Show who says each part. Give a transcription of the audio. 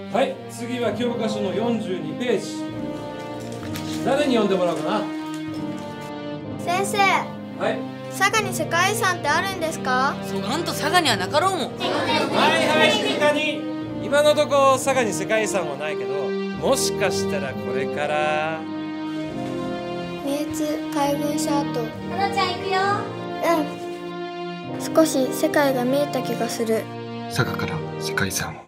Speaker 1: はい、次は教科書の42ページ。誰に読んでもらうかな。
Speaker 2: 先生、
Speaker 1: はい。
Speaker 2: 佐賀に世界遺産ってあるんですか？
Speaker 3: そがんと佐賀にはなかろうもん。
Speaker 1: はい、静かに。今のとこ佐賀に世界遺産はないけど、もしかしたらこれから
Speaker 2: 明津海軍車跡。
Speaker 4: 花ちゃん行くよ。
Speaker 2: うん。少し世界が見えた気がする。
Speaker 5: 佐賀から世界遺産を。